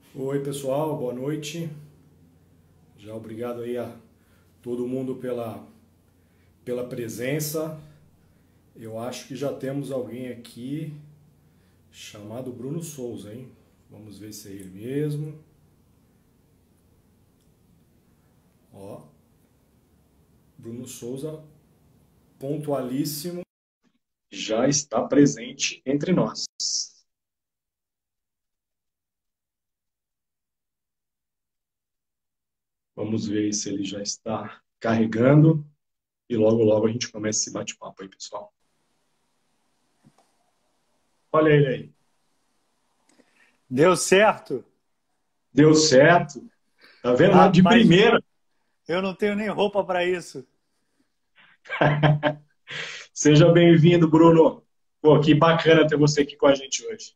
Oi, pessoal, boa noite. Já obrigado aí a todo mundo pela presença. Eu acho que já temos alguém aqui chamado Bruno Souza, hein? Vamos ver se é ele mesmo. Ó, Bruno Souza, pontualíssimo, já está presente entre nós. Vamos ver se ele já está carregando e logo logo a gente começa esse bate-papo aí, pessoal. Olha ele aí. Deu certo? Deu certo. Tá vendo? De Rapaz, primeira. eu não tenho nem roupa para isso. Seja bem-vindo, Bruno. Pô, que bacana ter você aqui com a gente hoje.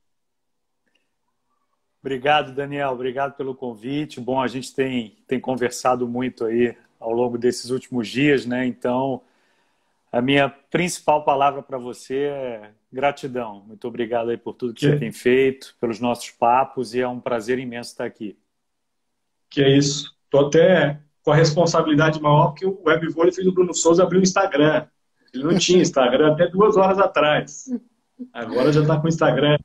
Obrigado, Daniel. Obrigado pelo convite. Bom, a gente tem conversado muito aí ao longo desses últimos dias, né? Então, a minha principal palavra para você é gratidão. Muito obrigado aí por tudo que você Que, tem feito, pelos nossos papos, e é um prazer imenso estar aqui. que é isso. Tô até com a responsabilidade maior porque o Webvôlei fez o Bruno Souza abrir o Instagram. Ele não tinha Instagram até 2 horas atrás. Agora já está com o Instagram.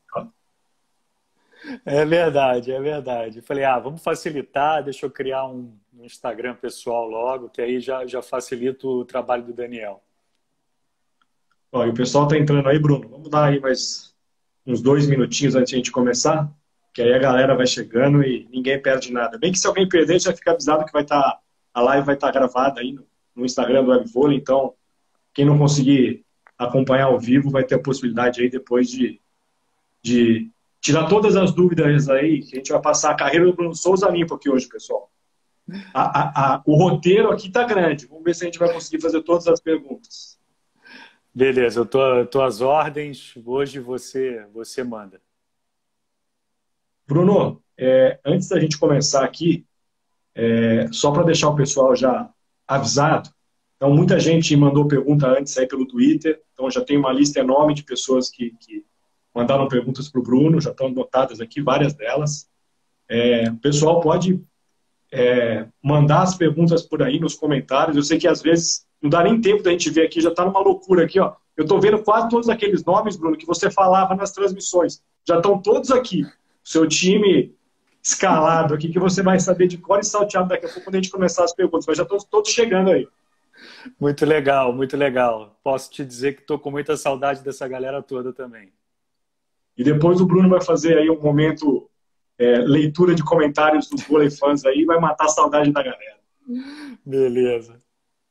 É verdade, é verdade. Falei, vamos facilitar, deixa eu criar um Instagram pessoal logo, que aí já facilita o trabalho do Daniel. Ó, e o pessoal está entrando aí, Bruno. Vamos dar aí mais uns 2 minutinhos antes de a gente começar, que aí a galera vai chegando e ninguém perde nada. Bem que se alguém perder, já fica avisado que a live vai estar gravada aí no Instagram do Webvôlei, então quem não conseguir acompanhar ao vivo vai ter a possibilidade aí depois de tirar todas as dúvidas aí, que a gente vai passar a carreira do Bruno Souza limpo aqui hoje, pessoal. O roteiro aqui tá grande. Vamos ver se a gente vai conseguir fazer todas as perguntas. Beleza, eu tô às ordens. Hoje você manda. Bruno, antes da gente começar aqui, só para deixar o pessoal já avisado, então muita gente mandou pergunta antes aí pelo Twitter, então já tem uma lista enorme de pessoas que mandaram perguntas para o Bruno, já estão anotadas aqui, várias delas. O pessoal pode mandar as perguntas por aí nos comentários. Eu sei que às vezes não dá nem tempo da gente ver aqui, já está numa loucura aqui, ó. Eu estou vendo quase todos aqueles nomes, Bruno, que você falava nas transmissões. Já estão todos aqui. O seu time escalado aqui, que você vai saber de cor e salteado daqui a pouco quando a gente começar as perguntas. Mas já estão todos chegando aí. Muito legal, muito legal. Posso te dizer que estou com muita saudade dessa galera toda também. E depois o Bruno vai fazer aí um momento leitura de comentários dos vôlei fãs aí, vai matar a saudade da galera. Beleza.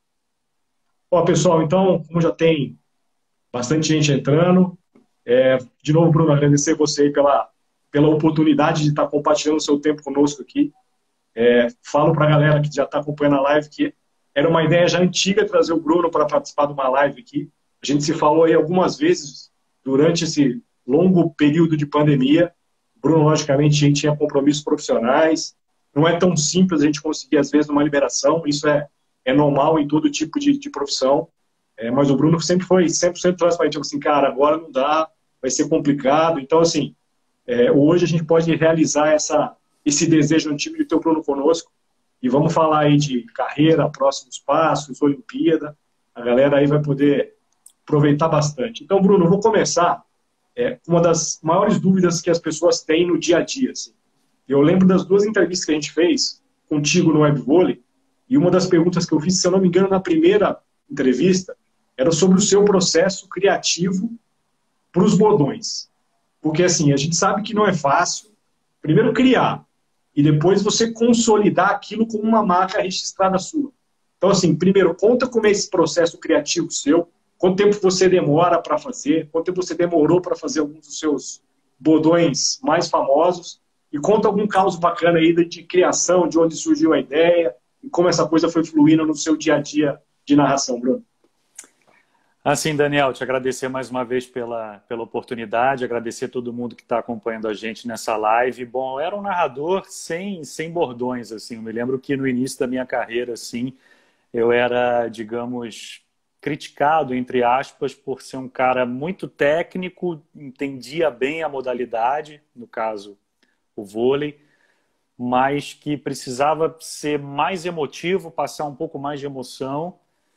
Ó, pessoal, então, como já tem bastante gente entrando, de novo, Bruno, agradecer você aí pela oportunidade de estar compartilhando o seu tempo conosco aqui. Falo para a galera que já está acompanhando a live que era uma ideia já antiga trazer o Bruno para participar de uma live aqui. A gente se falou aí algumas vezes durante esse longo período de pandemia. O Bruno, logicamente, a gente tinha compromissos profissionais. Não é tão simples a gente conseguir, às vezes, uma liberação. Isso é normal em todo tipo de profissão. Mas o Bruno sempre foi 100% transparente. Tipo assim, cara, agora não dá, vai ser complicado. Então, assim, hoje a gente pode realizar esse desejo antigo de ter o Bruno conosco. E vamos falar aí de carreira, próximos passos, Olimpíada. A galera aí vai poder aproveitar bastante. Então, Bruno, eu vou começar com uma das maiores dúvidas que as pessoas têm no dia a dia. Assim. Eu lembro das 2 entrevistas que a gente fez contigo no Webvôlei, e uma das perguntas que eu fiz, se eu não me engano, na primeira entrevista, era sobre o seu processo criativo para os bordões. Porque, assim, a gente sabe que não é fácil, primeiro criar, e depois você consolidar aquilo como uma marca registrada sua. Então, assim, primeiro, conta como é esse processo criativo seu, quanto tempo você demora para fazer, quanto tempo você demorou para fazer alguns dos seus bordões mais famosos, e conta algum caos bacana aí de criação, de onde surgiu a ideia, e como essa coisa foi fluindo no seu dia a dia de narração, Bruno. Assim, Daniel, te agradecer mais uma vez pela oportunidade, agradecer todo mundo que está acompanhando a gente nessa live. Bom, eu era um narrador sem bordões, assim. Eu me lembro que no início da minha carreira, assim, eu era, digamos, criticado, entre aspas, por ser um cara muito técnico, entendia bem a modalidade, no caso, o vôlei, mas que precisava ser mais emotivo, passar um pouco mais de emoção.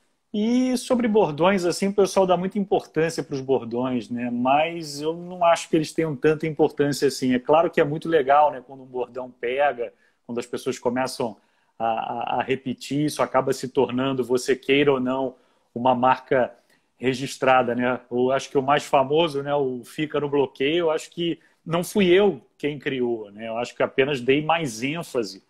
E sobre bordões, assim, o pessoal dá muita importância para os bordões, né? Mas eu não acho que eles tenham tanta importância assim. É claro que é muito legal, né? Quando um bordão pega, quando as pessoas começam a repetir, isso acaba se tornando, você queira ou não, uma marca registrada, né? Eu acho que o mais famoso, né? O Fica no Bloqueio, eu acho que não fui eu quem criou, né? Eu acho que apenas dei mais ênfase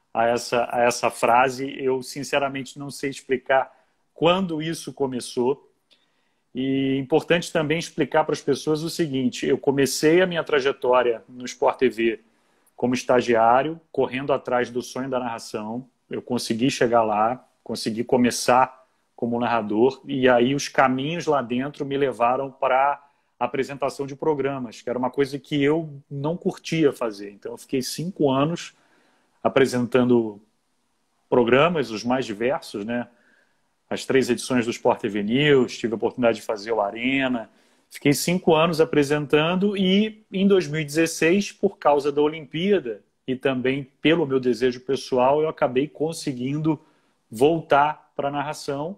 a essa frase. Eu, sinceramente, não sei explicar quando isso começou. E é importante também explicar para as pessoas o seguinte: eu comecei a minha trajetória no Sport TV como estagiário, correndo atrás do sonho da narração. Eu consegui chegar lá, consegui começar como narrador, e aí os caminhos lá dentro me levaram para a apresentação de programas, que era uma coisa que eu não curtia fazer. Então eu fiquei 5 anos apresentando programas, os mais diversos, né? As 3 edições do Sport TV News, tive a oportunidade de fazer o Arena. Fiquei 5 anos apresentando e em 2016, por causa da Olimpíada e também pelo meu desejo pessoal, eu acabei conseguindo voltar para a narração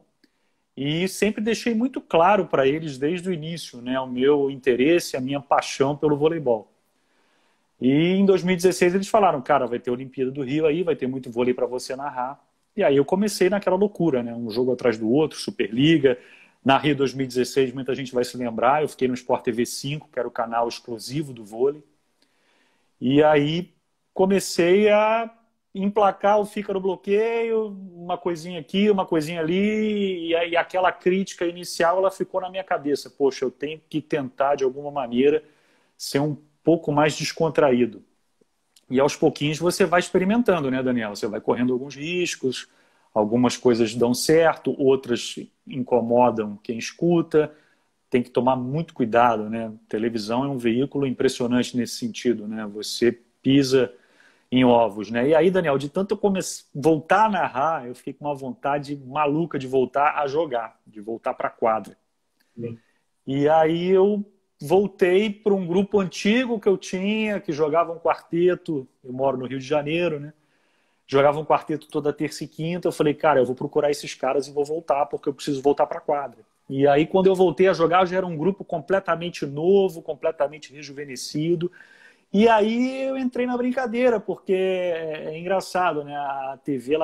e sempre deixei muito claro para eles desde o início, né, o meu interesse, a minha paixão pelo voleibol. E em 2016 eles falaram: cara, vai ter a Olimpíada do Rio aí, vai ter muito vôlei para você narrar. E aí eu comecei naquela loucura, né? Um jogo atrás do outro, Superliga. Na Rio 2016, muita gente vai se lembrar, eu fiquei no Sport TV 5, que era o canal exclusivo do vôlei. E aí comecei a emplacar o Fica no Bloqueio, uma coisinha aqui, uma coisinha ali, e aí aquela crítica inicial, ela ficou na minha cabeça. Poxa, eu tenho que tentar, de alguma maneira, ser um pouco mais descontraído. E aos pouquinhos você vai experimentando, né, Daniel? Você vai correndo alguns riscos, algumas coisas dão certo, outras incomodam quem escuta. Tem que tomar muito cuidado, né? Televisão é um veículo impressionante nesse sentido, né? Você pisa em ovos, né? E aí, Daniel, de tanto eu voltar a narrar, eu fiquei com uma vontade maluca de voltar a jogar, de voltar para a quadra. Sim. E aí eu voltei para um grupo antigo que eu tinha, que jogava um quarteto. Eu moro no Rio de Janeiro, né? Jogava um quarteto toda terça e quinta. Eu falei, cara, eu vou procurar esses caras e vou voltar, porque eu preciso voltar para a quadra. E aí, quando eu voltei a jogar, já era um grupo completamente novo, completamente rejuvenescido. E aí eu entrei na brincadeira, porque é engraçado, né? A TV,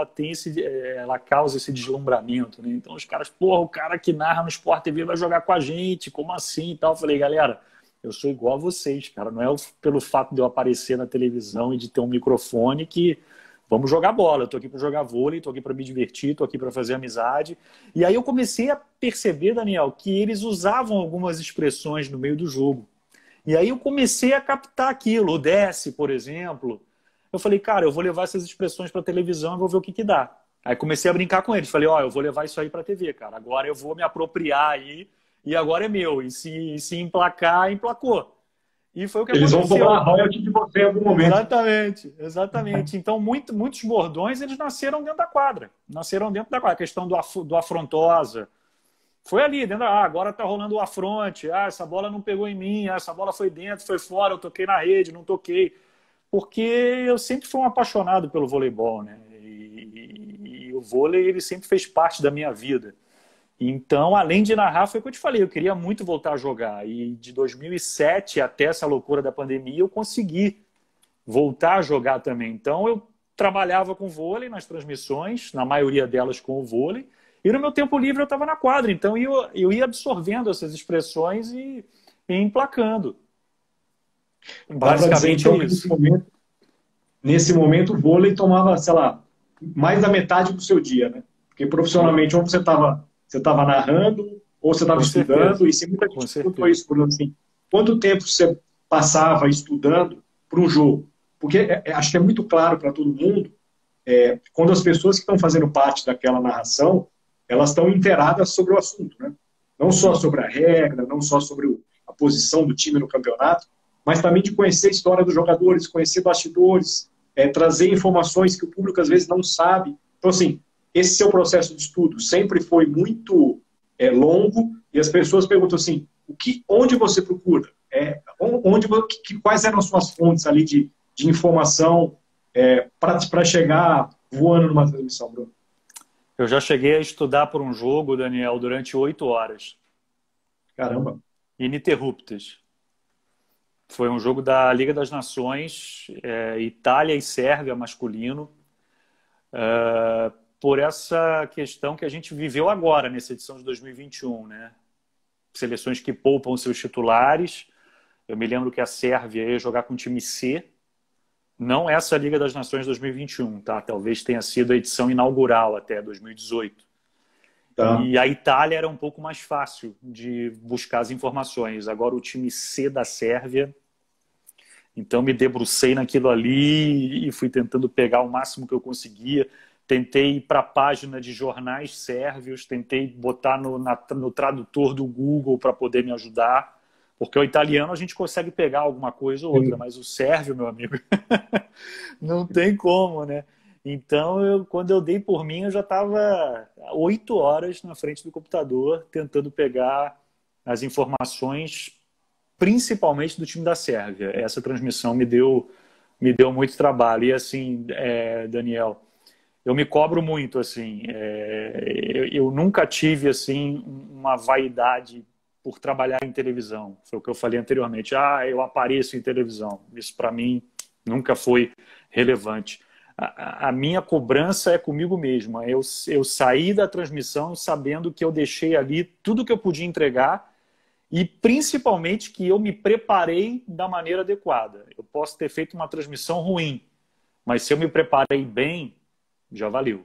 ela causa esse deslumbramento, né? Então os caras, porra, o cara que narra no Sport TV vai jogar com a gente, como assim e tal? Eu falei, galera, eu sou igual a vocês, cara. Não é pelo fato de eu aparecer na televisão e de ter um microfone que vamos jogar bola. Eu tô aqui para jogar vôlei, tô aqui para me divertir, tô aqui para fazer amizade. E aí eu comecei a perceber, Daniel, que eles usavam algumas expressões no meio do jogo. E aí eu comecei a captar aquilo, o desce, por exemplo. Eu falei, cara, eu vou levar essas expressões para televisão e vou ver o que que dá. Aí comecei a brincar com eles. Falei, ó, eu vou levar isso aí para TV, cara. Agora eu vou me apropriar aí e agora é meu. E se emplacar, emplacou. E foi o que eles aconteceu. Eles vão cobrar royalty de você em algum momento. Exatamente, exatamente. Então, muitos bordões, eles nasceram dentro da quadra. Nasceram dentro da quadra. A questão do afrontosa. Foi ali, dentro agora tá rolando o afronte, essa bola não pegou em mim, essa bola foi dentro, foi fora, eu toquei na rede, não toquei. Porque eu sempre fui um apaixonado pelo voleibol, né? E o vôlei, ele sempre fez parte da minha vida. Então, além de narrar, foi o que eu te falei, eu queria muito voltar a jogar. E de 2007 até essa loucura da pandemia, eu consegui voltar a jogar também. Então, eu trabalhava com vôlei nas transmissões, na maioria delas com o vôlei, e no meu tempo livre eu estava na quadra. Então, eu ia absorvendo essas expressões e emplacando. Basicamente, então, é isso. Nesse momento, o vôlei tomava, sei lá, mais da metade do seu dia, né? Porque profissionalmente, ou você estava narrando, ou você estava estudando, e se muita gente perguntou isso, por assim, quanto tempo você passava estudando para um jogo? Porque acho que é muito claro para todo mundo, quando as pessoas que estão fazendo parte daquela narração, elas estão inteiradas sobre o assunto, né? Não só sobre a regra, não só sobre a posição do time no campeonato, mas também de conhecer a história dos jogadores, conhecer bastidores, trazer informações que o público às vezes não sabe. Então, assim, esse seu processo de estudo sempre foi muito longo, e as pessoas perguntam assim, onde você procura? Quais eram as suas fontes ali de informação para chegar voando numa transmissão, Bruno? Eu já cheguei a estudar por um jogo, Daniel, durante 8 horas, Caramba. ininterruptas. Foi um jogo da Liga das Nações, Itália e Sérvia masculino, por essa questão que a gente viveu agora, nessa edição de 2021, né? Seleções que poupam seus titulares. Eu me lembro que a Sérvia ia jogar com o time C, não essa Liga das Nações 2021, tá? Talvez tenha sido a edição inaugural até 2018. Tá. E a Itália era um pouco mais fácil de buscar as informações. Agora o time C da Sérvia. Então me debrucei naquilo ali e fui tentando pegar o máximo que eu conseguia. Tentei ir para a página de jornais sérvios, tentei botar no tradutor do Google para poder me ajudar. Porque o italiano a gente consegue pegar alguma coisa ou outra, mas o sérvio, meu amigo, não tem como, né? Então, quando eu dei por mim, eu já estava 8 horas na frente do computador tentando pegar as informações, principalmente do time da Sérvia. Essa transmissão me deu muito trabalho. E assim, Daniel, eu me cobro muito, assim. Eu nunca tive, assim, uma vaidade por trabalhar em televisão. Foi o que eu falei anteriormente. Eu apareço em televisão. Isso, para mim, nunca foi relevante. A minha cobrança é comigo mesmo. Eu saí da transmissão sabendo que eu deixei ali tudo que eu podia entregar e, principalmente, que eu me preparei da maneira adequada. Eu posso ter feito uma transmissão ruim, mas se eu me preparei bem, já valeu.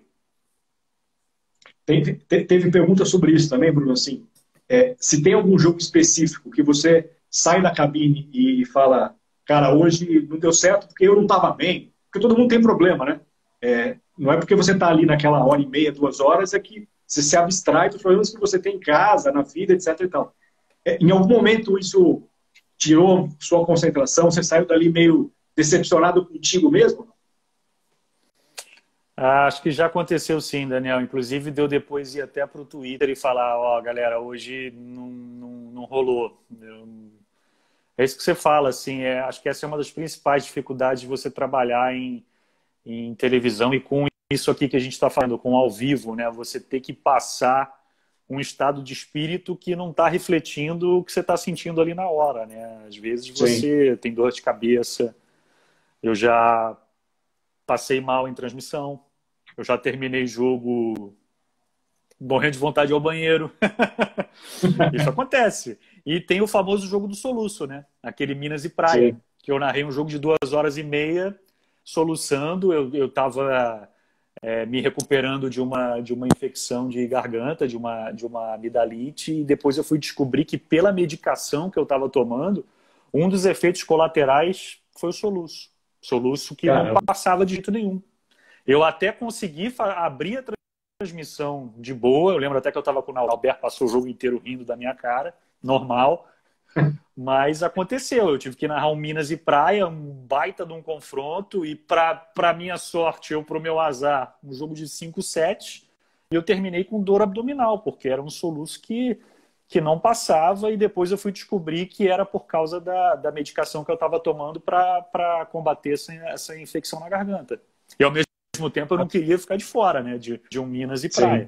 Teve pergunta sobre isso também, Bruno, assim, se tem algum jogo específico que você sai da cabine e fala, cara, hoje não deu certo porque eu não estava bem, porque todo mundo tem problema, né? Não é porque você está ali naquela hora e meia, 2 horas, é que você se abstrai dos problemas que você tem em casa, na vida, etc. e tal. Em algum momento isso tirou sua concentração, você saiu dali meio decepcionado contigo mesmo? Acho que já aconteceu sim, Daniel. Inclusive, deu depois ir até para o Twitter e falar, galera, hoje não rolou. É isso que você fala, assim, acho que essa é uma das principais dificuldades de você trabalhar em televisão e com isso aqui que a gente está falando, com ao vivo, né? Você ter que passar um estado de espírito que não está refletindo o que você está sentindo ali na hora, né? Às vezes Sim. você tem dor de cabeça. Eu já passei mal em transmissão. Eu já terminei jogo morrendo de vontade de ir ao banheiro. Isso acontece. E tem o famoso jogo do soluço, né? Aquele Minas e Praia, Sim. que eu narrei um jogo de 2 horas e meia soluçando. Eu estava me recuperando de uma infecção de garganta, de uma amidalite, e depois eu fui descobrir que pela medicação que eu estava tomando, um dos efeitos colaterais foi o soluço. Soluço que não Caramba. passava de jeito nenhum. Eu até consegui abrir a transmissão de boa. Eu lembro até que eu estava com o Alberto, passou o jogo inteiro rindo da minha cara, normal. Mas aconteceu. Eu tive que narrar um Minas e Praia, um baita de um confronto. E, para minha sorte, para o meu azar, um jogo de 5 sets. E eu terminei com dor abdominal, porque era um soluço que não passava. E depois eu fui descobrir que era por causa da medicação que eu estava tomando para combater essa infecção na garganta. E ao mesmo tempo eu não queria ficar de fora, né, de um Minas e Sim. Praia.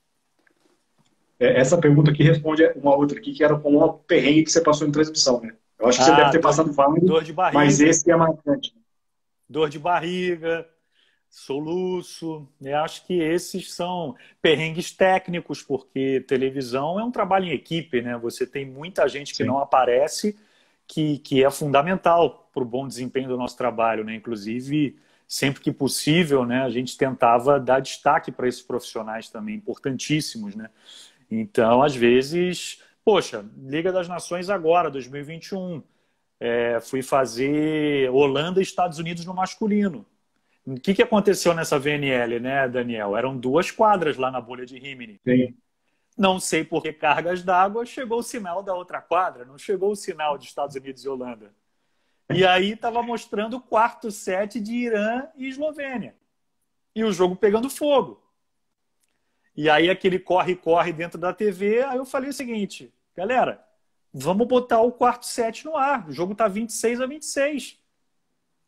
Essa pergunta aqui responde uma outra aqui, que era com o perrengue que você passou em transmissão, né? Eu acho que você deve ter Dor, passado vários, dor de mas barriga, esse é marcante. dor de barriga, soluço. Eu acho que esses são perrengues técnicos, porque televisão é um trabalho em equipe, né? Você tem muita gente que Sim. não aparece, que é fundamental para o bom desempenho do nosso trabalho, né? Inclusive, sempre que possível, né, a gente tentava dar destaque para esses profissionais também, importantíssimos, né? Então, às vezes, poxa, Liga das Nações agora, 2021, fui fazer Holanda e Estados Unidos no masculino. O que aconteceu nessa VNL, né, Daniel? Eram 2 quadras lá na bolha de Rimini. Sim. Não sei por que cargas d'água, chegou o sinal da outra quadra, não chegou o sinal de Estados Unidos e Holanda. E aí estava mostrando o quarto set de Irã e Eslovênia. E o jogo pegando fogo. E aí aquele corre-corre dentro da TV, aí eu falei o seguinte, galera, vamos botar o quarto set no ar. O jogo está 26-26.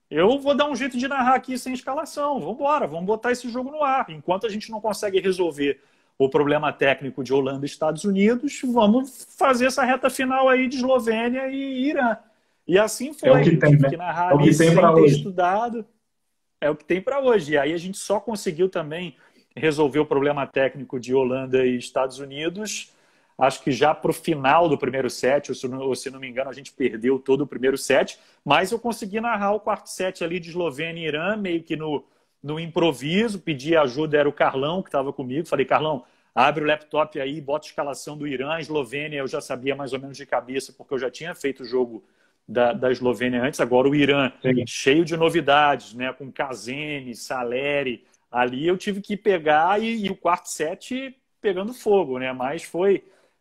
eu vou dar um jeito de narrar aqui sem escalação. Vamos embora, vamos botar esse jogo no ar. Enquanto a gente não consegue resolver o problema técnico de Holanda e Estados Unidos, vamos fazer essa reta final aí de Eslovênia e Irã. E assim foi. É o que tem, Tive né? que narrar É o ali que tem sem para ter hoje. estudado. É o que tem para hoje. E aí a gente só conseguiu também resolver o problema técnico de Holanda e Estados Unidos, acho que já para o final do primeiro set, ou se não me engano, a gente perdeu todo o primeiro set, mas eu consegui narrar o quarto set ali de Eslovênia e Irã, meio que no improviso, pedi ajuda, era o Carlão que estava comigo, falei, Carlão, abre o laptop aí, bota a escalação do Irã, a Eslovênia eu já sabia mais ou menos de cabeça, porque eu já tinha feito o jogo da Eslovênia antes, agora o Irã Sim. cheio de novidades, né, com Kazemi, Saleri, ali eu tive que pegar e o quarto set pegando fogo, né, mas foi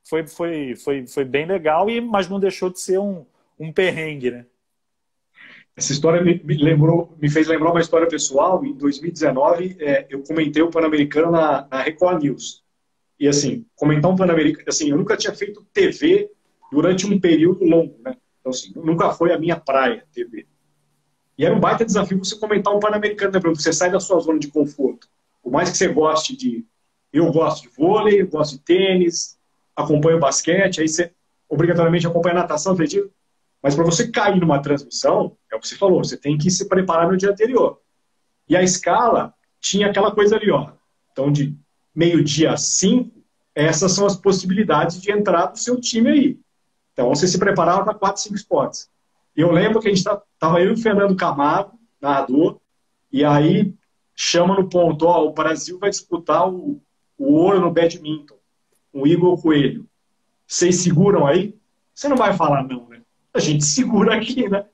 bem legal, mas não deixou de ser um perrengue, né? Essa história me fez lembrar uma história pessoal. Em 2019, eu comentei o Pan-Americano na Record News. E, assim, comentar um Pan-Americano... Assim, eu nunca tinha feito TV durante um período longo, né? Então, assim, nunca foi a minha praia, TV. E era um baita desafio você comentar um Pan-Americano, né? Você sai da sua zona de conforto. Por mais que você goste de... Eu gosto de vôlei, eu gosto de tênis, acompanho basquete, aí você obrigatoriamente acompanha natação, atletismo. Mas para você cair numa transmissão, é o que você falou, você tem que se preparar no dia anterior. E a escala tinha aquela coisa ali, ó. Então, de meio-dia a 5, essas são as possibilidades de entrar do seu time aí. Então, você se preparava para 4, 5 spots. E eu lembro que a gente estava eu e o Fernando Camargo, narrador, e aí chama no ponto, ó, o Brasil vai disputar o ouro no badminton, o Igor Coelho. Vocês seguram aí? Você não vai falar não, né? A gente segura aqui, né?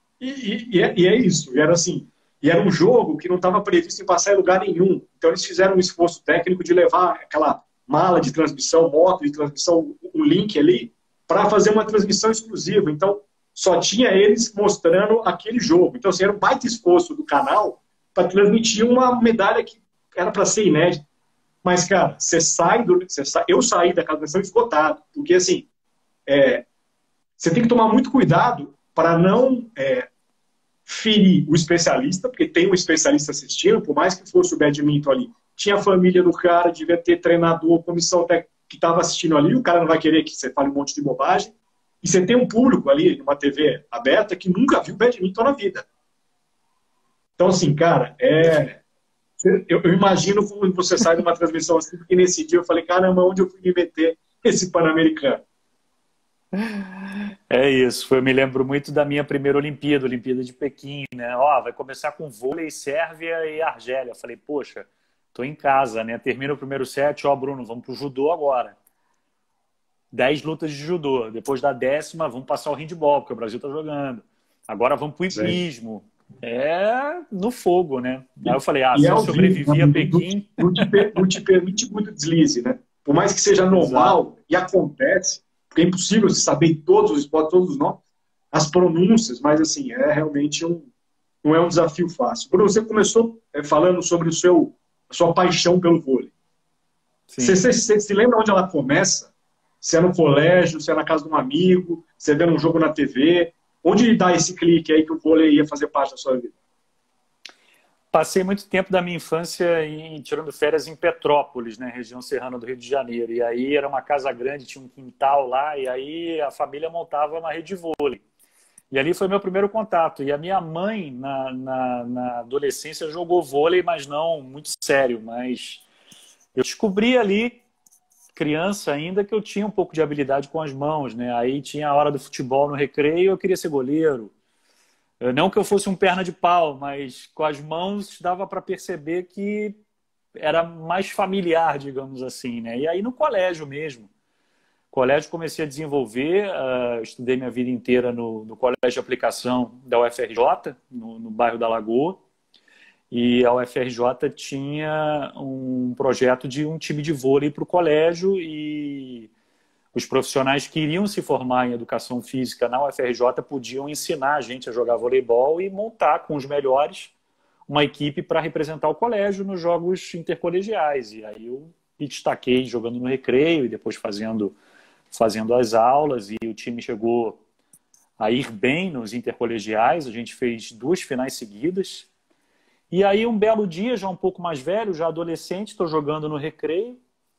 E é isso. E era assim. E era um jogo que não estava previsto em passar em lugar nenhum. Então eles fizeram um esforço técnico de levar aquela mala de transmissão, moto de transmissão, um link ali, para fazer uma transmissão exclusiva. Então só tinha eles mostrando aquele jogo. Então assim, era um baita esforço do canal para transmitir uma medalha que era para ser inédita. Mas, cara, eu saí daquela transmissão esgotado. Porque, assim, você tem que tomar muito cuidado para não ferir o especialista, porque tem um especialista assistindo, por mais que fosse o badminton ali. Tinha a família do cara, devia ter treinador, comissão técnica que estava assistindo ali, o cara não vai querer que você fale um monte de bobagem. E você tem um público ali, numa TV aberta, que nunca viu badminton na vida. Então, assim, cara, eu imagino como você sai de uma transmissão assim, porque nesse dia eu falei, caramba, onde eu fui me meter esse Pan-Americano? É isso, eu me lembro muito da minha primeira Olimpíada, Olimpíada de Pequim, né? Ó, vai começar com vôlei, Sérvia e Argélia. Eu falei, poxa, tô em casa, né? Termina o primeiro set, ó, Bruno, vamos pro judô agora. 10 lutas de judô. Depois da 10ª, vamos passar o handball, porque o Brasil tá jogando. Agora vamos pro Sim. hipismo. É no fogo, né? Aí eu falei, E se é eu ao vivo, sobrevivi a Pequim... não te permite muito deslize, né? Por mais que seja Exato. normal, e acontece, porque é impossível você saber todos os esportes, todos os nomes, as pronúncias, mas assim, realmente não é um desafio fácil. Bruno, você começou falando sobre a sua paixão pelo vôlei. Sim. Você se lembra onde ela começa? Se é no colégio, se é na casa de um amigo, se é vendo um jogo na TV? Onde dá esse clique aí que o vôlei ia fazer parte da sua vida? Passei muito tempo da minha infância tirando férias em Petrópolis, né, região serrana do Rio de Janeiro. E aí era uma casa grande, tinha um quintal lá, e aí a família montava uma rede de vôlei. E ali foi meu primeiro contato. E a minha mãe, na adolescência, jogou vôlei, mas não muito sério. Mas eu descobri ali, criança ainda, que eu tinha um pouco de habilidade com as mãos, né? Aí tinha a hora do futebol no recreio, eu queria ser goleiro. Não que eu fosse um perna de pau, mas com as mãos dava para perceber que era mais familiar, digamos assim, né? E aí no colégio mesmo. Colégio comecei a desenvolver, estudei minha vida inteira no Colégio de Aplicação da UFRJ, no bairro da Lagoa. E a UFRJ tinha um projeto de um time de vôlei para o colégio e os profissionais que iriam se formar em educação física na UFRJ podiam ensinar a gente a jogar voleibol e montar com os melhores uma equipe para representar o colégio nos jogos intercolegiais. E aí eu me destaquei jogando no recreio e depois fazendo as aulas, e o time chegou a ir bem nos intercolegiais. A gente fez 2 finais seguidas. E aí, um belo dia, já um pouco mais velho, já adolescente, estou jogando no recreio.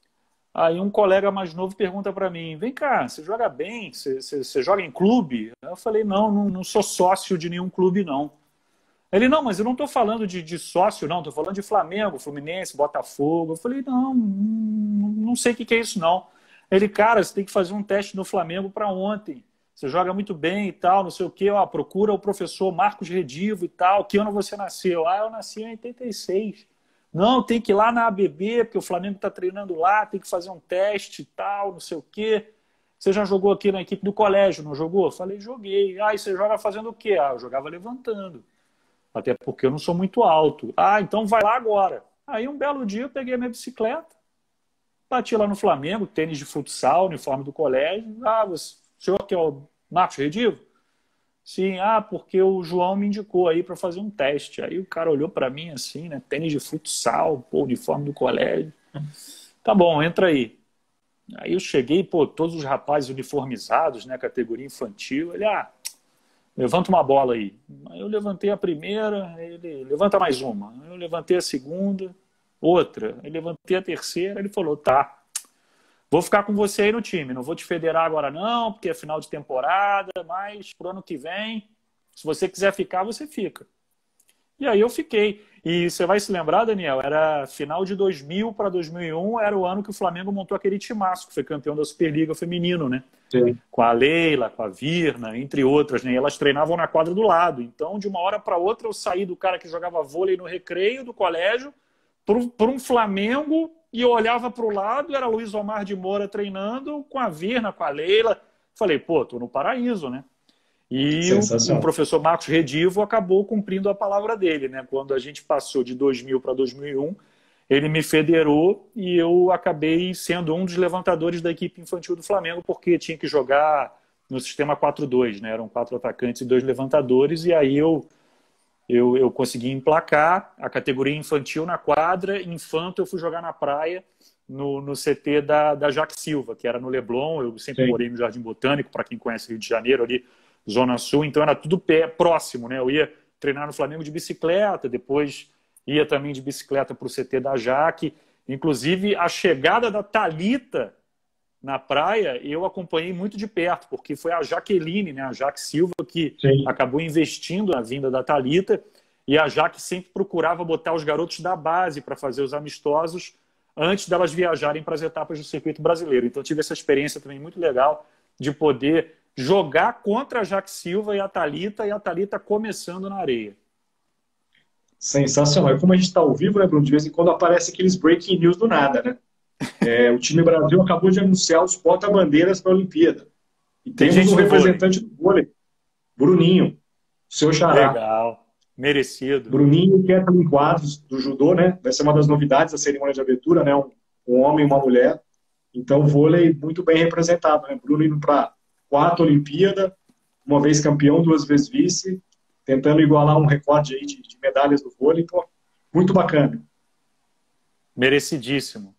Aí um colega mais novo pergunta para mim, vem cá, você joga bem? Você joga em clube? Eu falei, não sou sócio de nenhum clube, não. Ele, não, mas eu não estou falando de sócio, não. Estou falando de Flamengo, Fluminense, Botafogo. Eu falei, não sei o que é isso, não. Ele, cara, você tem que fazer um teste no Flamengo para ontem. Você joga muito bem e tal, não sei o quê. Ó, procura o professor Marcos Redivo e tal. Que ano você nasceu? Ah, eu nasci em 86. Não, tem que ir lá na ABB, porque o Flamengo está treinando lá, tem que fazer um teste e tal, não sei o quê. Você já jogou aqui na equipe do colégio, não jogou? Eu falei, joguei. Ah, e você joga fazendo o quê? Ah, eu jogava levantando. Até porque eu não sou muito alto. Ah, então vai lá agora. Aí um belo dia eu peguei a minha bicicleta, bati lá no Flamengo, tênis de futsal, uniforme do colégio. Ah, o senhor que é o Marcos Redivo? Sim, porque o João me indicou aí para fazer um teste. Aí o cara olhou para mim assim, né? Tênis de futsal, pô, uniforme do colégio. Tá bom, entra aí. Aí eu cheguei, pô, todos os rapazes uniformizados, né? Categoria infantil. Ele, levanta uma bola aí. Aí eu levantei a primeira, ele levanta mais uma. Eu levantei a segunda, outra. Aí levantei a terceira, ele falou, tá, vou ficar com você aí no time, não vou te federar agora não, porque é final de temporada, mas pro ano que vem, se você quiser ficar, você fica. E aí eu fiquei. E você vai se lembrar, Daniel, era final de 2000 para 2001, era o ano que o Flamengo montou aquele timaço, que foi campeão da Superliga Feminino, né? Sim. Com a Leila, com a Virna, entre outras, né? E elas treinavam na quadra do lado. Então, de uma hora para outra, eu saí do cara que jogava vôlei no recreio do colégio para um Flamengo e eu olhava para o lado, era Luiz Omar de Moura treinando com a Virna, com a Leila. Falei, pô, tô no paraíso, né? E o professor Marcos Redivo acabou cumprindo a palavra dele, né? Quando a gente passou de 2000 para 2001, ele me federou e eu acabei sendo um dos levantadores da equipe infantil do Flamengo, porque tinha que jogar no sistema 4-2, né? Eram 4 atacantes e 2 levantadores, e aí eu consegui emplacar a categoria infantil na quadra, infanto eu fui jogar na praia, no CT da Jaque Silva, que era no Leblon. Eu sempre morei no Jardim Botânico, para quem conhece Rio de Janeiro, ali, Zona Sul, então era tudo próximo, né? Eu ia treinar no Flamengo de bicicleta, depois ia também de bicicleta para o CT da Jaque. Inclusive, a chegada da Thalita na praia, eu acompanhei muito de perto, porque foi a Jaqueline, né, a Jaque Silva, que acabou investindo na vinda da Thalita, e a Jaque sempre procurava botar os garotos da base para fazer os amistosos antes delas viajarem para as etapas do circuito brasileiro. Então, eu tive essa experiência também muito legal de poder jogar contra a Jaque Silva e a Thalita começando na areia. Sensacional. E como a gente está ao vivo, né, Bruno? De vez em quando aparece aqueles breaking news do nada, né? O time Brasil acabou de anunciar os porta-bandeiras para a Olimpíada. E temos um representante do vôlei, Bruninho, seu xará. Legal, merecido. Bruninho e Kathleen Quadros, do judô, né? Vai ser uma das novidades da cerimônia de abertura, né? Um homem e uma mulher. Então, vôlei muito bem representado, né? Bruno indo para 4 Olimpíadas, uma vez campeão, 2 vezes vice, tentando igualar um recorde aí de medalhas do vôlei. Pô, muito bacana. Merecidíssimo.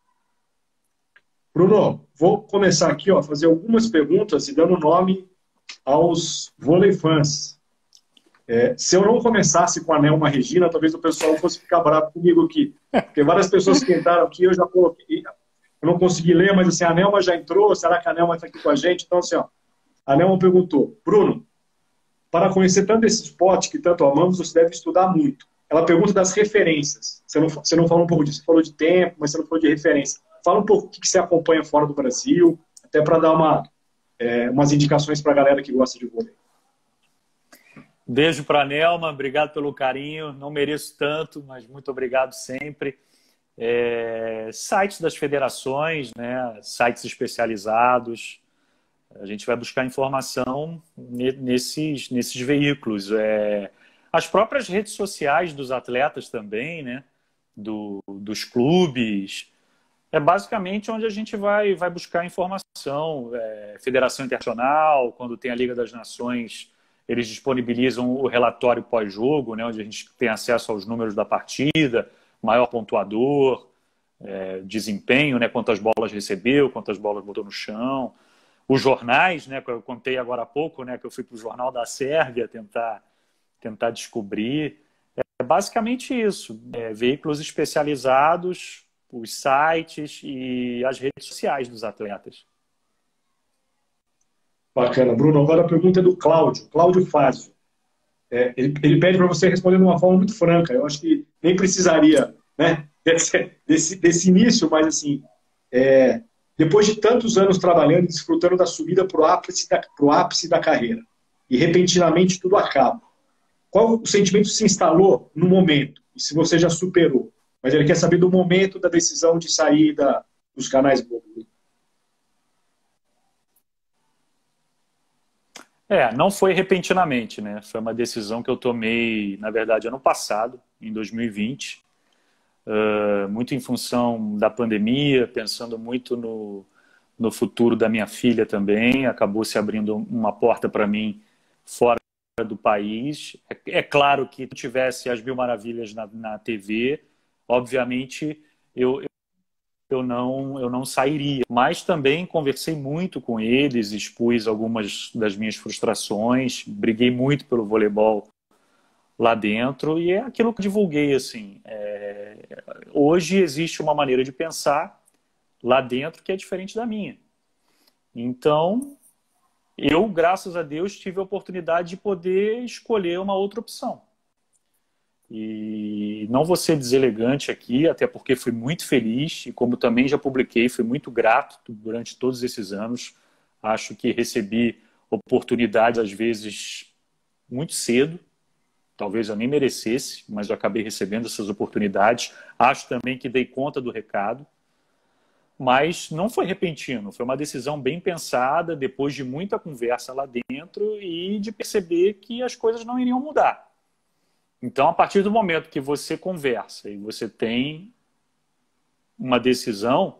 Bruno, vou começar aqui, ó, fazer algumas perguntas e dando nome aos vôlei fãs. Se eu não começasse com a Nelma Regina, talvez o pessoal fosse ficar bravo comigo aqui. Porque várias pessoas que entraram aqui, eu já coloquei. Eu não consegui ler, mas assim, a Nelma já entrou, será que a Nelma está aqui com a gente? Então, assim, ó, a Nelma perguntou, Bruno, para conhecer tanto esse esporte que tanto amamos, você deve estudar muito. Ela pergunta das referências. Você não falou um pouco disso, você falou de tempo, mas você não falou de referência. Fala um pouco o que você acompanha fora do Brasil, até para dar umas indicações para a galera que gosta de vôlei. Beijo para a Nelma, obrigado pelo carinho. Não mereço tanto, mas muito obrigado sempre. Sites das federações, né, sites especializados. A gente vai buscar informação nesses veículos. As próprias redes sociais dos atletas também, né, dos clubes. É basicamente onde a gente vai buscar informação. Federação Internacional, quando tem a Liga das Nações, eles disponibilizam o relatório pós-jogo, né, onde a gente tem acesso aos números da partida, maior pontuador, desempenho, né, quantas bolas recebeu, quantas bolas botou no chão. os jornais, né, que eu contei agora há pouco, né, que eu fui para o Jornal da Sérvia tentar descobrir. É basicamente isso, veículos especializados, os sites e as redes sociais dos atletas. Bacana. Bruno, agora a pergunta é do Cláudio. Cláudio Fázio. Ele pede para você responder de uma forma muito franca. Eu acho que nem precisaria, né, desse início, mas assim, depois de tantos anos trabalhando e desfrutando da subida para o ápice da carreira, e repentinamente tudo acaba, qual o sentimento se instalou no momento? E se você já superou? Mas ele quer saber do momento da decisão de sair dos canais Globo. Não foi repentinamente, né? Foi uma decisão que eu tomei, na verdade, ano passado, em 2020, muito em função da pandemia, pensando muito no futuro da minha filha também. Acabou se abrindo uma porta para mim fora do país. É claro que se tivesse as Mil Maravilhas na TV, obviamente eu não sairia. Mas também conversei muito com eles, expus algumas das minhas frustrações, briguei muito pelo voleibol lá dentro e é aquilo que eu divulguei, assim. Hoje existe uma maneira de pensar lá dentro que é diferente da minha. Então, eu, graças a Deus, tive a oportunidade de poder escolher uma outra opção. E não vou ser deselegante aqui, até porque fui muito feliz e, como também já publiquei, fui muito grato durante todos esses anos. Acho que recebi oportunidades, às vezes, muito cedo. Talvez eu nem merecesse, mas eu acabei recebendo essas oportunidades. Acho também que dei conta do recado. Mas não foi repentino, foi uma decisão bem pensada, depois de muita conversa lá dentro e de perceber que as coisas não iriam mudar. Então, a partir do momento que você conversa e você tem uma decisão,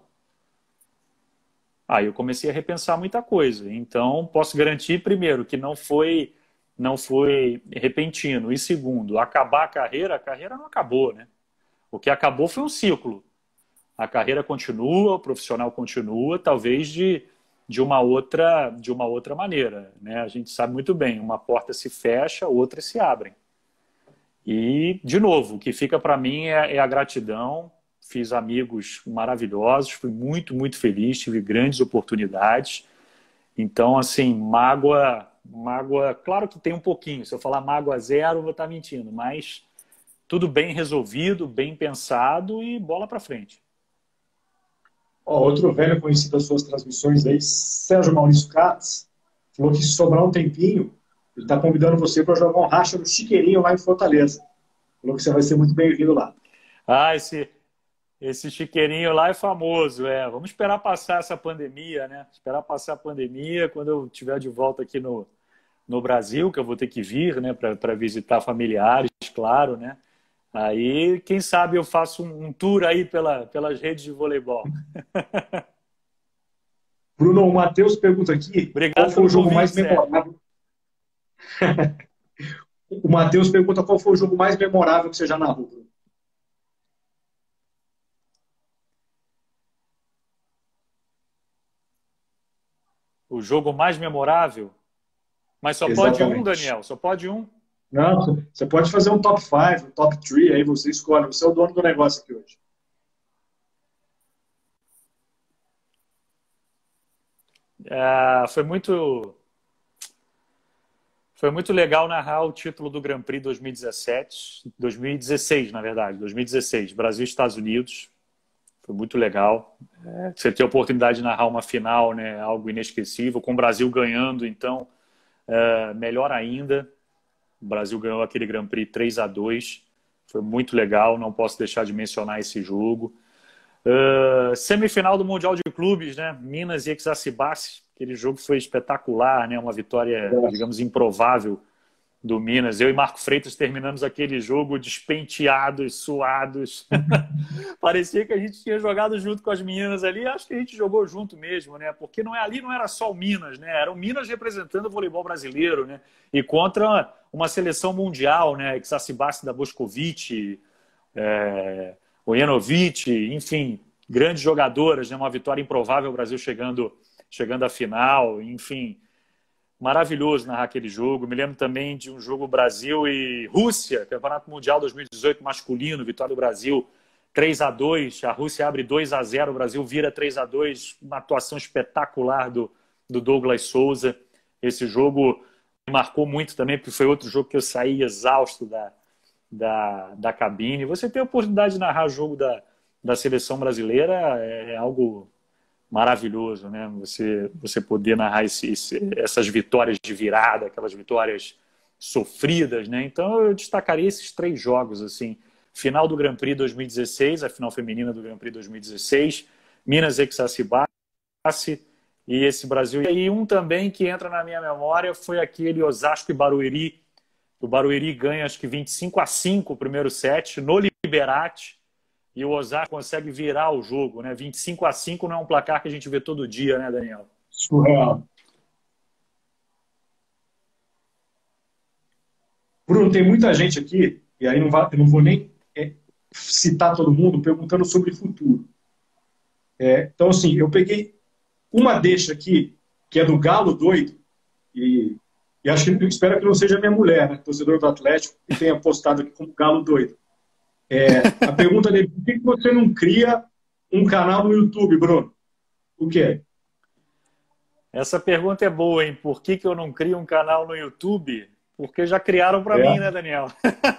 aí eu comecei a repensar muita coisa. Então, posso garantir, primeiro, que não foi repentino. E segundo, acabar a carreira não acabou, né? O que acabou foi um ciclo. A carreira continua, o profissional continua, talvez de uma outra maneira, né? A gente sabe muito bem, uma porta se fecha, outras se abrem. E, de novo, o que fica para mim é a gratidão. Fiz amigos maravilhosos, fui muito, muito feliz, tive grandes oportunidades. Então, assim, mágoa, claro que tem um pouquinho. Se eu falar mágoa zero, eu vou estar mentindo, mas tudo bem resolvido, bem pensado e bola para frente. Outro velho conhecido das suas transmissões aí, Sérgio Maurício Katz, falou que se sobrar um tempinho, ele está convidando você para jogar um racha no Chiqueirinho lá em Fortaleza. Falou que você vai ser muito bem-vindo lá. Esse chiqueirinho lá é famoso, Vamos esperar passar essa pandemia, né? Esperar passar a pandemia, quando eu estiver de volta aqui no Brasil, que eu vou ter que vir, né, para visitar familiares, claro, né? Aí, quem sabe eu faço um tour aí pelas redes de voleibol. Bruno, o Matheus pergunta aqui, Obrigado qual foi o jogo mais Sérgio. memorável? O Matheus pergunta qual foi o jogo mais memorável que você já narrou, Bruno. O jogo mais memorável? Mas só Exatamente. Pode um, Daniel? Só pode um? Não, você pode fazer um top 5, um top 3, aí você escolhe. Você é o dono do negócio aqui hoje. Foi muito legal narrar o título do Grand Prix 2016, na verdade, 2016, Brasil e Estados Unidos. Foi muito legal. Você ter a oportunidade de narrar uma final, né, algo inesquecível, com o Brasil ganhando, então, melhor ainda. O Brasil ganhou aquele Grand Prix 3-2. Foi muito legal, não posso deixar de mencionar esse jogo. Semifinal do Mundial de Clubes, né? Minas e Exacibas. Aquele jogo foi espetacular, né? Uma vitória, digamos, improvável do Minas. Eu e Marco Freitas terminamos aquele jogo despenteados, suados. Parecia que a gente tinha jogado junto com as meninas ali. Acho que a gente jogou junto mesmo, né? Porque ali não era só o Minas, né? Era o Minas representando o voleibol brasileiro, né? E contra uma seleção mundial, né? Exacibas da Boscovic, o Janovic, enfim, grandes jogadoras, né? Uma vitória improvável, o Brasil chegando chegando à final, enfim, maravilhoso narrar aquele jogo. Me lembro também de um jogo Brasil e Rússia, Campeonato Mundial 2018 masculino, vitória do Brasil 3-2, a Rússia abre 2-0, o Brasil vira 3-2, uma atuação espetacular do Douglas Souza. Esse jogo me marcou muito também, porque foi outro jogo que eu saí exausto da cabine. Você ter a oportunidade de narrar o jogo da seleção brasileira é algo maravilhoso, né? Você poder narrar essas vitórias de virada, aquelas vitórias sofridas, né? Então eu destacaria esses 3 jogos, assim. Final do Grand Prix 2016, a final feminina do Grand Prix 2016, Minas Exacacibase e esse Brasil. E um também que entra na minha memória foi aquele Osasco e Barueri. O Barueri ganha acho que 25-5 o primeiro set no Liberate e o Osasco consegue virar o jogo, né? 25-5 não é um placar que a gente vê todo dia, né, Daniel? Surreal. Bruno, tem muita gente aqui, e aí eu não vou nem citar todo mundo, perguntando sobre futuro. Então, assim, eu peguei uma deixa aqui, que é do Galo Doido, e acho que espero que não seja minha mulher, né, torcedor do Atlético, que tenha postado aqui como Galo Doido. A pergunta dele: por que você não cria um canal no YouTube, Bruno? O quê? Essa pergunta é boa, hein? Por que eu não crio um canal no YouTube? Porque já criaram para mim, né, Daniel?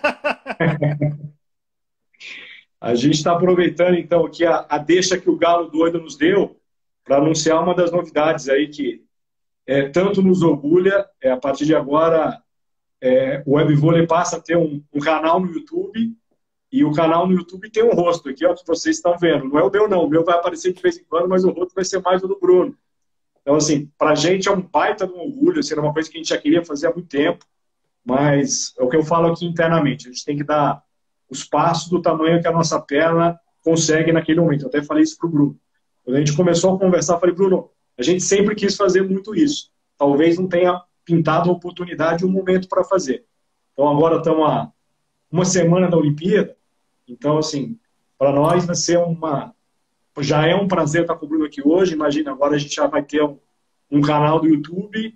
A gente está aproveitando, então, aqui a deixa que o Galo Doido nos deu para anunciar uma das novidades aí que tanto nos orgulha. A partir de agora, o Webvôlei passa a ter um canal no YouTube, e o canal no YouTube tem um rosto aqui, ó, que vocês estão vendo. Não é o meu, não. O meu vai aparecer de vez em quando, mas o rosto vai ser mais o do Bruno. Então, assim, para a gente é um baita de um orgulho, assim, era uma coisa que a gente já queria fazer há muito tempo, mas é o que eu falo aqui internamente. A gente tem que dar os passos do tamanho que a nossa perna consegue naquele momento. Eu até falei isso para o Bruno. Quando a gente começou a conversar, eu falei: Bruno, a gente sempre quis fazer muito isso. Talvez não tenha pintado a oportunidade e um momento para fazer. Então, agora estamos a uma semana da Olimpíada. Então, assim, para nós vai ser já é um prazer estar com o Bruno aqui hoje. Imagina, agora a gente já vai ter um canal do YouTube.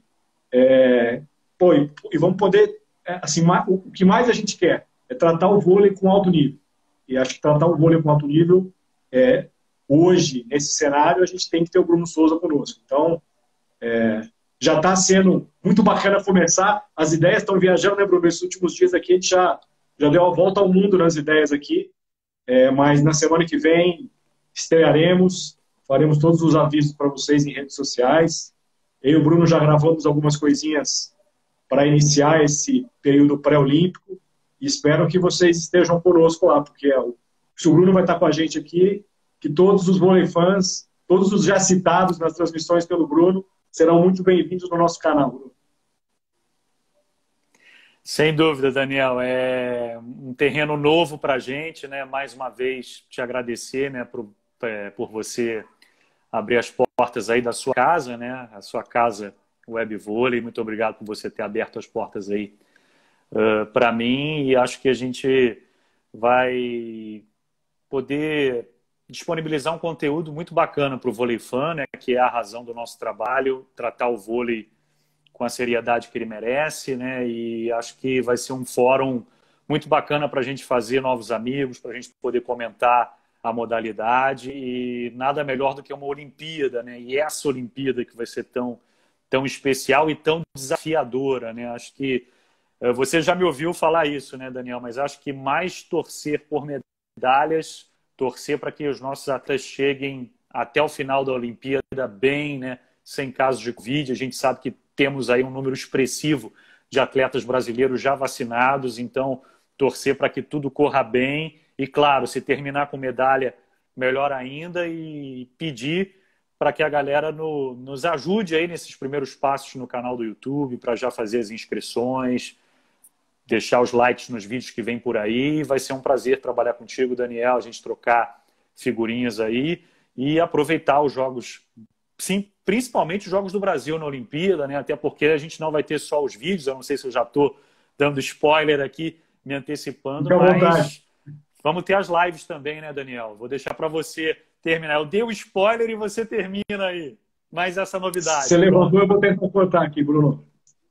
E vamos poder, assim, o que mais a gente quer é tratar o vôlei com alto nível. E acho que tratar o vôlei com alto nível, hoje, nesse cenário, a gente tem que ter o Bruno Souza conosco. Então, já está sendo muito bacana começar. As ideias estão viajando, né, Bruno? Esses últimos dias aqui a gente já deu a volta ao mundo nas ideias aqui. Mas na semana que vem estrearemos, faremos todos os avisos para vocês em redes sociais. Eu e o Bruno já gravamos algumas coisinhas para iniciar esse período pré-olímpico e espero que vocês estejam conosco lá, porque se o Bruno vai estar com a gente aqui, que todos os vôlei fãs, todos os já citados nas transmissões pelo Bruno, serão muito bem-vindos no nosso canal, Bruno. Sem dúvida, Daniel. É um terreno novo para a gente, né? Mais uma vez, te agradecer, né, por você abrir as portas aí da sua casa, né? A sua casa Webvôlei. Muito obrigado por você ter aberto as portas aí para mim, e acho que a gente vai poder disponibilizar um conteúdo muito bacana para o vôlei fã, né? Que é a razão do nosso trabalho, tratar o vôlei com a seriedade que ele merece, né? E acho que vai ser um fórum muito bacana para a gente fazer novos amigos, para a gente poder comentar a modalidade, e nada melhor do que uma Olimpíada, né? E essa Olimpíada que vai ser tão especial e tão desafiadora, né? Acho que você já me ouviu falar isso, né, Daniel? Mas acho que mais torcer por medalhas, torcer para que os nossos atletas cheguem até o final da Olimpíada bem, né? Sem casos de Covid. A gente sabe que temos aí um número expressivo de atletas brasileiros já vacinados, então torcer para que tudo corra bem e, claro, se terminar com medalha, melhor ainda, e pedir para que a galera nos ajude aí nesses primeiros passos no canal do YouTube, para já fazer as inscrições, deixar os likes nos vídeos que vem por aí. Vai ser um prazer trabalhar contigo, Daniel, a gente trocar figurinhas aí e aproveitar os jogos, sim, principalmente os Jogos do Brasil na Olimpíada, né? Até porque a gente não vai ter só os vídeos, eu não sei se eu já estou dando spoiler aqui, me antecipando, mas vamos ter as lives também, né, Daniel? Vou deixar para você terminar. Eu dei o spoiler e você termina aí. mais essa Você novidade. levantou, Pronto. eu vou tentar cortar aqui, Bruno.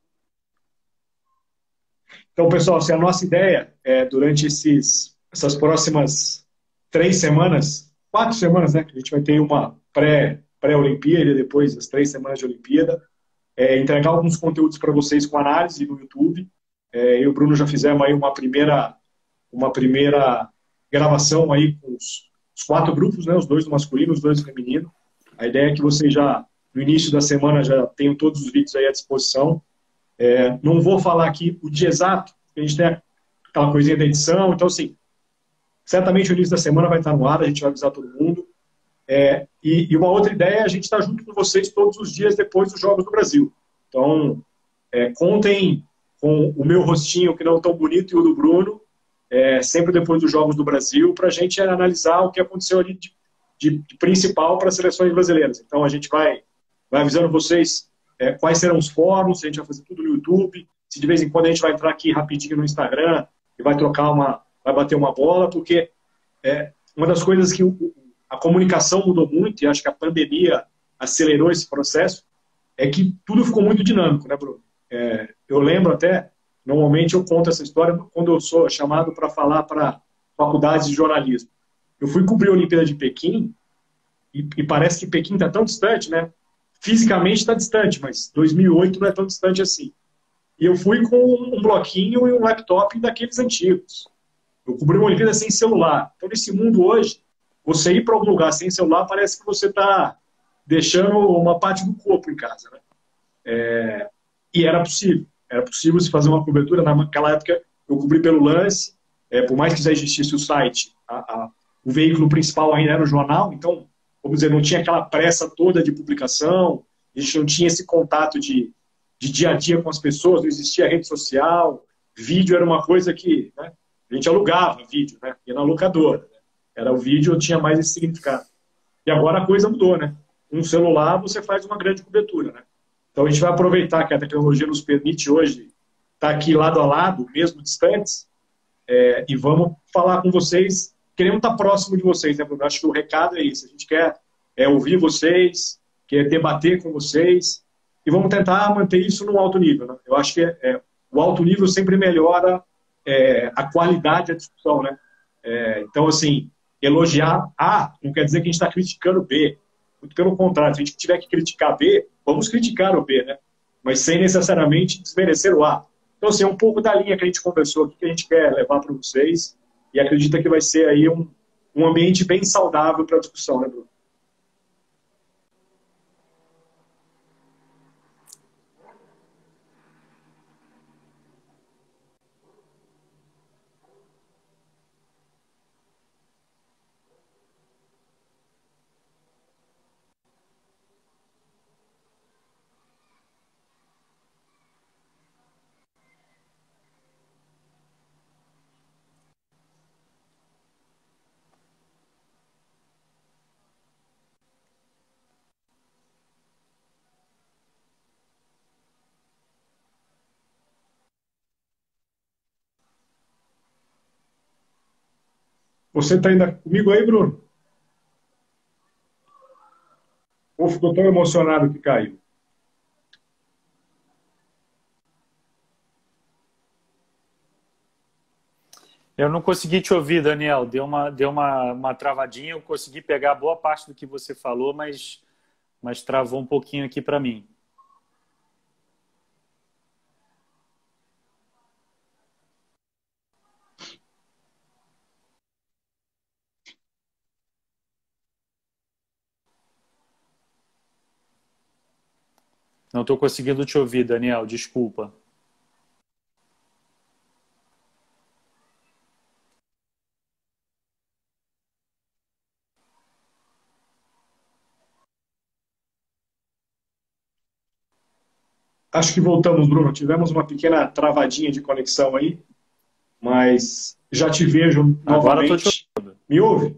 Então, pessoal, assim, a nossa ideia é, durante essas próximas 3 semanas, 4 semanas, né, que a gente vai ter uma pré-Olimpíada e depois as 3 semanas de Olimpíada, entregar alguns conteúdos para vocês com análise no YouTube. Eu e o Bruno já fizemos aí uma primeira gravação aí com os 4 grupos, né, os 2 do masculino, os 2 do feminino. A ideia é que vocês já, no início da semana, já tenham todos os vídeos aí à disposição. Não vou falar aqui o dia exato, porque a gente tem aquela coisinha da edição, então, assim, certamente o início da semana vai estar no ar, a gente vai avisar todo mundo. E uma outra ideia é a gente estar junto com vocês todos os dias depois dos Jogos do Brasil. Então, contem com o meu rostinho, que não é tão bonito, e o do Bruno, sempre depois dos Jogos do Brasil, para a gente analisar o que aconteceu ali de principal para as seleções brasileiras. Então, a gente vai avisando vocês quais serão os fóruns, a gente vai fazer tudo no YouTube, se de vez em quando a gente vai entrar aqui rapidinho no Instagram e vai vai bater uma bola, porque uma das coisas que a comunicação mudou muito, e acho que a pandemia acelerou esse processo, é que tudo ficou muito dinâmico, né, Bruno? Eu lembro até, normalmente eu conto essa história quando eu sou chamado para falar para faculdades de jornalismo. Eu fui cobrir a Olimpíada de Pequim e parece que Pequim está tão distante, né? Fisicamente está distante, mas 2008 não é tão distante assim. E eu fui com um bloquinho e um laptop daqueles antigos. Eu cobri uma Olimpíada sem celular. Então, nesse mundo hoje, você ir para algum lugar sem celular parece que você está deixando uma parte do corpo em casa, né? E era possível. Era possível se fazer uma cobertura. Naquela época, eu cobri pelo Lance. Por mais que já existisse o site, o veículo principal ainda era o jornal. Então, vamos dizer, não tinha aquela pressa toda de publicação. A gente não tinha esse contato de dia a dia com as pessoas. Não existia rede social. Vídeo era uma coisa que, né, a gente alugava vídeo, né? Ia na locadora. Né? Era o vídeo, tinha mais esse significado. E agora a coisa mudou, né? Um celular você faz uma grande cobertura, né? Então a gente vai aproveitar que a tecnologia nos permite hoje estar aqui lado a lado, mesmo distantes, e vamos falar com vocês. Queremos estar próximo de vocês, né, Bruno? Acho que o recado é isso. A gente quer ouvir vocês, quer debater com vocês e vamos tentar manter isso num alto nível, né? Eu acho que o alto nível sempre melhora a qualidade da discussão, né? Então, assim, elogiar A não quer dizer que a gente está criticando B. Muito pelo contrário, se a gente tiver que criticar B, vamos criticar o B, né? Mas sem necessariamente desmerecer o A. Então, assim, é um pouco da linha que a gente conversou aqui, que a gente quer levar para vocês e acredita que vai ser aí um ambiente bem saudável para a discussão, né, Bruno? Você está ainda comigo aí, Bruno? Ou ficou tão emocionado que caiu? Eu não consegui te ouvir, Daniel. Deu uma travadinha. Eu consegui pegar boa parte do que você falou, mas travou um pouquinho aqui para mim. Não estou conseguindo te ouvir, Daniel. Desculpa. Acho que voltamos, Bruno. Tivemos uma pequena travadinha de conexão aí, mas já te vejo Agora estou te novamente. Me ouve?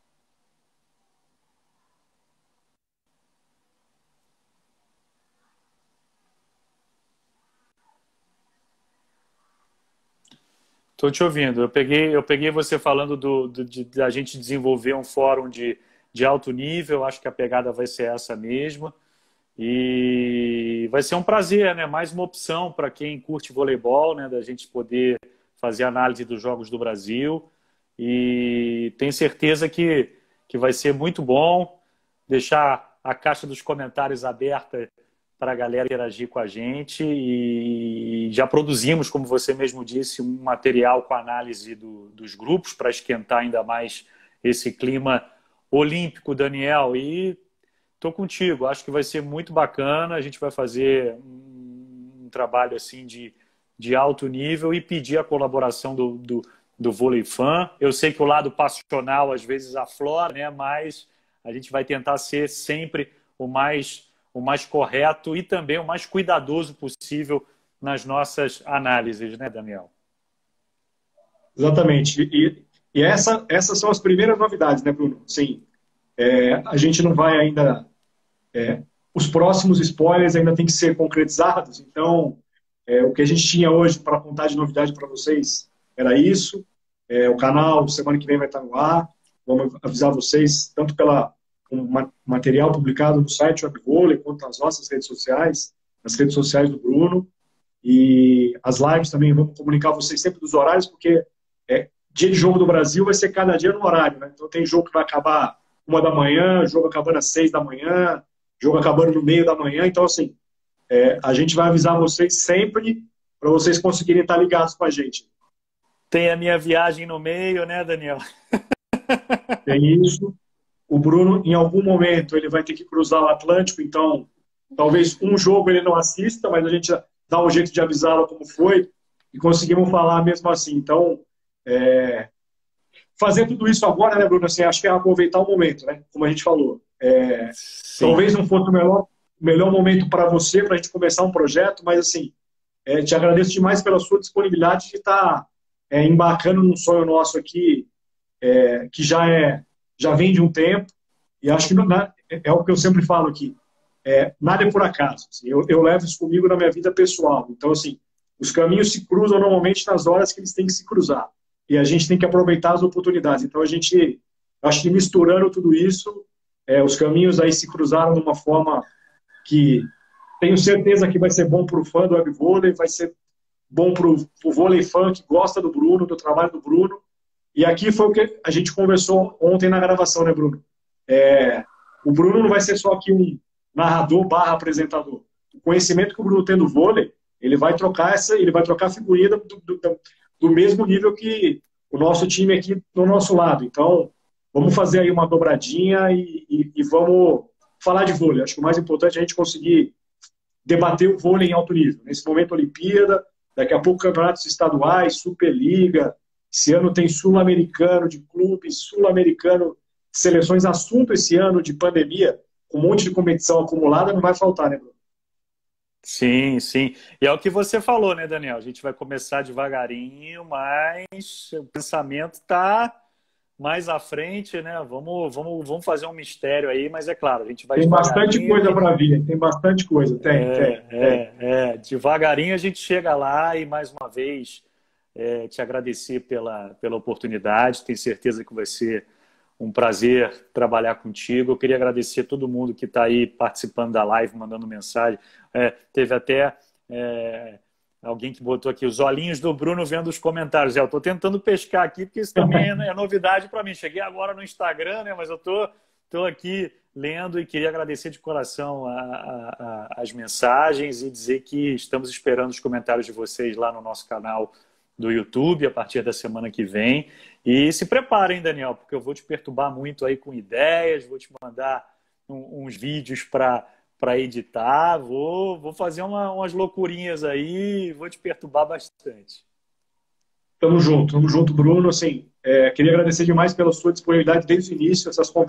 Estou te ouvindo. Eu peguei você falando da gente desenvolver um fórum de alto nível. Acho que a pegada vai ser essa mesmo. E vai ser um prazer, né? Mais uma opção para quem curte voleibol, né? Da gente poder fazer análise dos jogos do Brasil. E tenho certeza que vai ser muito bom deixar a caixa dos comentários aberta para a galera interagir com a gente. E já produzimos, como você mesmo disse, um material com análise dos grupos para esquentar ainda mais esse clima olímpico, Daniel. E estou contigo, acho que vai ser muito bacana. A gente vai fazer um trabalho assim de alto nível e pedir a colaboração do Vôlei Fan. Eu sei que o lado passional às vezes aflora, né? Mas a gente vai tentar ser sempre o mais correto e também o mais cuidadoso possível nas nossas análises, né, Daniel? Exatamente. E essas são as primeiras novidades, né, Bruno? Sim, a gente não vai ainda... os próximos spoilers ainda têm que ser concretizados, então o que a gente tinha hoje para contar de novidade para vocês era isso. O canal, semana que vem, vai estar no ar. Vamos avisar vocês, tanto pela material publicado no site WebVôlei, quanto nas nossas redes sociais, nas redes sociais do Bruno. E as lives também, vamos comunicar vocês sempre dos horários, porque dia de jogo do Brasil vai ser cada dia no horário, né? Então tem jogo que vai acabar 1 da manhã, jogo acabando às 6 da manhã, jogo acabando no meio da manhã. Então, assim, a gente vai avisar vocês sempre para vocês conseguirem estar ligados com a gente. Tem a minha viagem no meio, né, Daniel? Tem isso. O Bruno, em algum momento, ele vai ter que cruzar o Atlântico, então talvez um jogo ele não assista, mas a gente dá um jeito de avisá-lo como foi e conseguimos falar mesmo assim. Então, fazer tudo isso agora, né, Bruno? Assim, acho que é aproveitar o momento, né? Como a gente falou. Talvez não fosse o melhor momento para você, para a gente começar um projeto, mas assim, te agradeço demais pela sua disponibilidade de estar embarcando num sonho nosso aqui, que já vem de um tempo, e acho que é o que eu sempre falo aqui, nada é por acaso. Assim, eu levo isso comigo na minha vida pessoal. Então, assim, os caminhos se cruzam normalmente nas horas que eles têm que se cruzar, e a gente tem que aproveitar as oportunidades. Então, acho que misturando tudo isso, os caminhos aí se cruzaram de uma forma que tenho certeza que vai ser bom para o fã do WebVôlei, vai ser bom para o vôlei fã que gosta do Bruno, do trabalho do Bruno. E aqui foi o que a gente conversou ontem na gravação, né, Bruno? O Bruno não vai ser só aqui um narrador / apresentador. O conhecimento que o Bruno tem do vôlei, ele vai trocar a figurinha do mesmo nível que o nosso time aqui do nosso lado. Então, vamos fazer aí uma dobradinha e vamos falar de vôlei. Acho que o mais importante é a gente conseguir debater o vôlei em alto nível. Nesse momento, Olimpíada, daqui a pouco campeonatos estaduais, Superliga. Esse ano tem sul-americano de clubes, sul-americano de seleções. Assunto esse ano de pandemia, com um monte de competição acumulada, não vai faltar, né, Bruno? Sim, sim. E é o que você falou, né, Daniel? A gente vai começar devagarinho, mas o pensamento está mais à frente, né? Vamos fazer um mistério aí, mas é claro, a gente vai tem bastante devagarinho. Coisa para vir, tem bastante coisa, tem. Devagarinho a gente chega lá e, mais uma vez, te agradecer pela oportunidade. Tenho certeza que vai ser um prazer trabalhar contigo. Eu queria agradecer a todo mundo que está aí participando da live, mandando mensagem. Teve até alguém que botou aqui os olhinhos do Bruno vendo os comentários. Eu estou tentando pescar aqui, porque isso também é novidade para mim. Cheguei agora no Instagram, né? Mas eu estou aqui lendo e queria agradecer de coração as mensagens e dizer que estamos esperando os comentários de vocês lá no nosso canal do YouTube a partir da semana que vem. E se preparem, Daniel, porque eu vou te perturbar muito aí com ideias, vou te mandar uns vídeos para editar, vou fazer umas loucurinhas aí, vou te perturbar bastante. Tamo junto, Bruno. Assim, queria agradecer demais pela sua disponibilidade desde o início.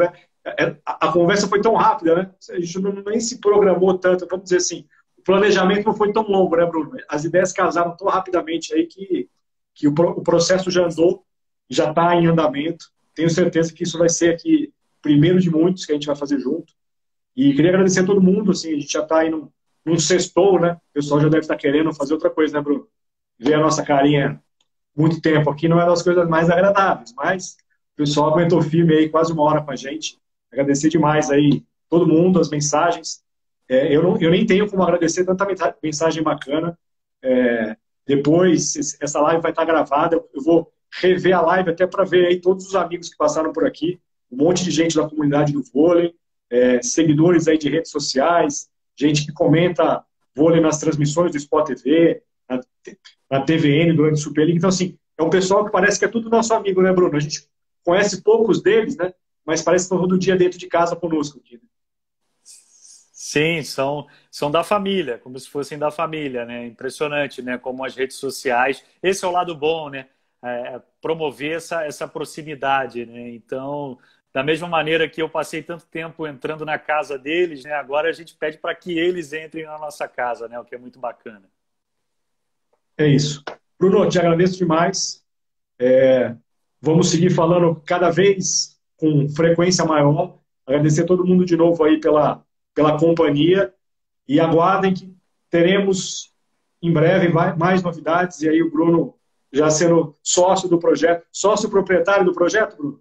A conversa foi tão rápida, né? A gente nem se programou tanto, vamos dizer assim. O planejamento não foi tão longo, né, Bruno? As ideias casaram tão rapidamente aí que o processo já andou, já está em andamento. Tenho certeza que isso vai ser aqui o primeiro de muitos que a gente vai fazer junto. E queria agradecer a todo mundo. Assim, a gente já está aí num sextou, né? O pessoal já deve estar querendo fazer outra coisa, né, Bruno? Ver a nossa carinha muito tempo aqui não é das coisas mais agradáveis, mas o pessoal aguentou firme aí quase 1 hora com a gente. Agradecer demais aí todo mundo, as mensagens. eu nem tenho como agradecer tanta mensagem bacana. Depois, essa live vai estar gravada. Eu vou rever a live até para ver aí todos os amigos que passaram por aqui, um monte de gente da comunidade do vôlei, seguidores aí de redes sociais, gente que comenta vôlei nas transmissões do Sport TV, na TVN durante o Super League. Então, assim, é um pessoal que parece que é tudo nosso amigo, né, Bruno? A gente conhece poucos deles, né? Mas parece que estão todo dia dentro de casa conosco aqui, né? Sim, são da família, como se fossem da família, né? Impressionante, né? Como as redes sociais. Esse é o lado bom, né? Promover essa proximidade, né? Então, da mesma maneira que eu passei tanto tempo entrando na casa deles, né? Agora a gente pede para que eles entrem na nossa casa, né? O que é muito bacana. É isso. Bruno, te agradeço demais. Vamos seguir falando cada vez com frequência maior. Agradecer a todo mundo de novo aí pela companhia e aguardem que teremos em breve mais novidades. E aí o Bruno já sendo sócio do projeto, sócio proprietário do projeto, Bruno?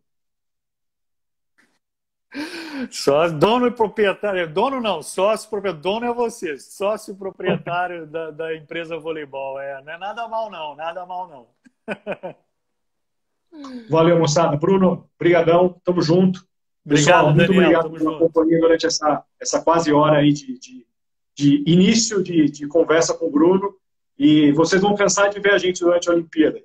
Só dono e proprietário, dono não, sócio proprietário, dono é você, sócio proprietário da empresa voleibol, não é nada mal não, nada mal não. Valeu, moçada. Bruno, brigadão, tamo junto. Pessoal, Obrigado, muito Daniel, obrigado tamo pela junto. companhia durante essa quase hora aí de início de conversa com o Bruno. E vocês vão cansar de ver a gente durante a Olimpíada.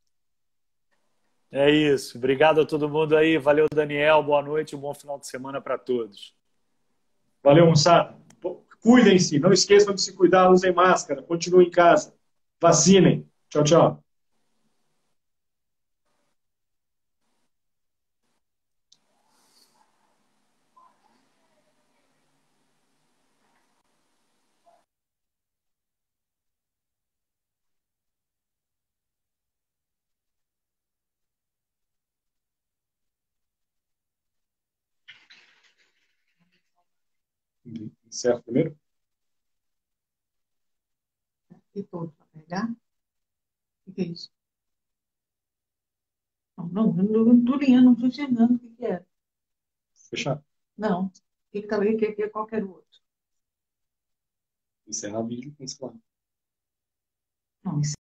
É isso, obrigado a todo mundo aí, valeu, Daniel, boa noite, um bom final de semana para todos. Valeu, moçada. Cuidem-se, não esqueçam de se cuidar, usem máscara, continuem em casa, vacinem. Tchau, tchau. Certo, primeiro? E todo para pegar? O que é isso? Não, não, não estou lendo, não estou enxergando o que é. Fechar. Não, o que está ali, que é qualquer outro. Encerrar o vídeo, cancelar. Não, isso